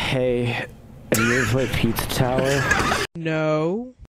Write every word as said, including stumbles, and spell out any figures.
Hey, have you ever played Pizza Tower? No.